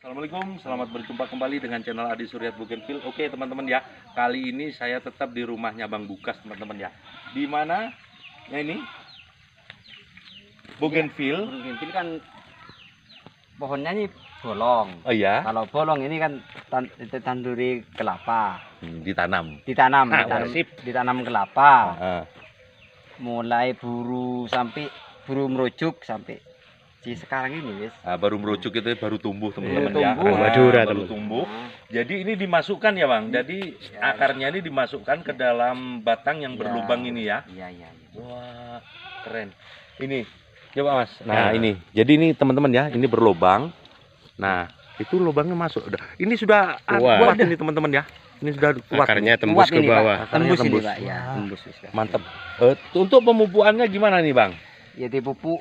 Assalamualaikum, selamat berjumpa kembali dengan channel Adi Suryat Bougainville. Oke teman-teman ya, kali ini saya tetap di rumahnya Bang Bukas teman-teman ya. Di mana? Ya ini Bougainville. Ya, Bougainville kan pohonnya ini bolong. Oh iya. Kalau bolong ini kan itu tanduri kelapa. Ditanam. Ditanam kelapa. Ah. Mulai buru merujuk sampai sekarang ini wis. Baru merujuk itu baru tumbuh teman-teman Tumbuh. ya. Madura, baru tumbuh. Jadi ini dimasukkan ya Bang. Jadi akarnya ini dimasukkan ke dalam batang yang berlubang ini ya. Iya. Wah, keren. Ini coba Mas. Nah, ini. Jadi ini teman-teman ya, ini berlubang. Nah, itu lubangnya masuk. Ini sudah kuat ini teman-teman ya. Ini sudah kuat. Akarnya tembus ke bawah. Tembus ini, tembus. Pak, ya. Tembus. Mantap. Untuk pemupukannya gimana nih Bang? Ya dipupuk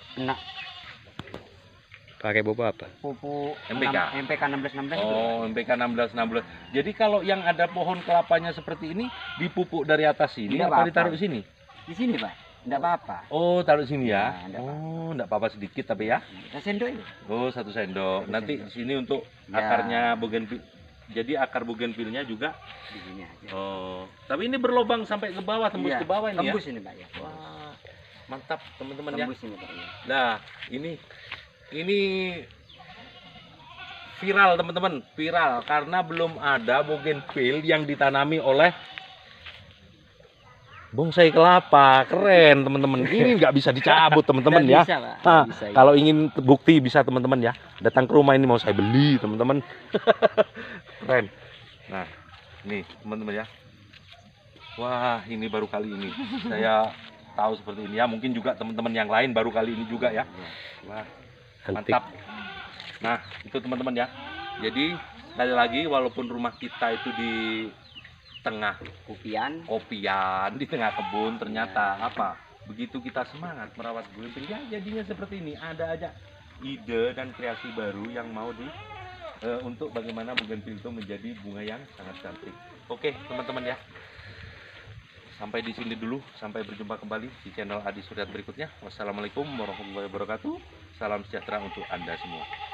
Pakai pupuk apa? pupuk MPK. MPK 1616. Oh, MPK 1616. Jadi kalau yang ada pohon kelapanya seperti ini dipupuk dari atas sini Tidak apa apa-apa. ditaruh di sini? Di sini, Pak. Enggak apa-apa. Oh, taruh sini ya. Nah, enggak Oh, enggak apa-apa sedikit tapi ya. Kita sendok ini. Oh, 1 sendok. Nanti di sini untuk Ya. akarnya bougainville. Jadi akar bougainville-nya juga. Di sini aja. Oh, tapi ini berlubang sampai ke bawah, tembus Iya, ke bawah ini tembus ya. ini, Pak ya. Wah, mantap teman-teman ya. Tembus ini, Pak ya. Nah, ini viral teman-teman, viral karena belum ada bougainville yang ditanami oleh bonsai kelapa. Keren teman-teman. Ini nggak bisa dicabut teman-teman ya. Bisa, Pak. Nah, Bisa, ya. kalau ingin bukti bisa teman-teman ya. Datang ke rumah ini mau saya beli teman-teman. Keren. Nah, ini teman-teman ya. Wah, ini baru kali ini saya tahu seperti ini ya. Mungkin juga teman-teman yang lain baru kali ini juga ya. Wah, mantap. Nah, itu teman-teman ya. Jadi sekali lagi walaupun rumah kita itu di tengah Kopian. di tengah kebun, ternyata apa? Begitu kita semangat merawat bougainville ya jadinya seperti ini. Ada aja ide dan kreasi baru yang mau untuk bagaimana bougainville itu menjadi bunga yang sangat cantik. Oke, teman-teman ya. Sampai di sini dulu, sampai berjumpa kembali di channel Adi Suryat berikutnya. Wassalamualaikum warahmatullahi wabarakatuh. Salam sejahtera untuk Anda semua.